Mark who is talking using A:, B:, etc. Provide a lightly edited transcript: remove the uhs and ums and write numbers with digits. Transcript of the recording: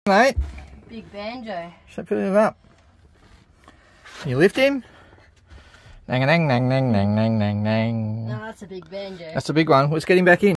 A: Mate.
B: Big banjo.
A: So put him up. You lift him. Nang nang nang nang nang nang nang nang.
B: No, that's a big banjo.
A: That's a big one. Let's get him back in.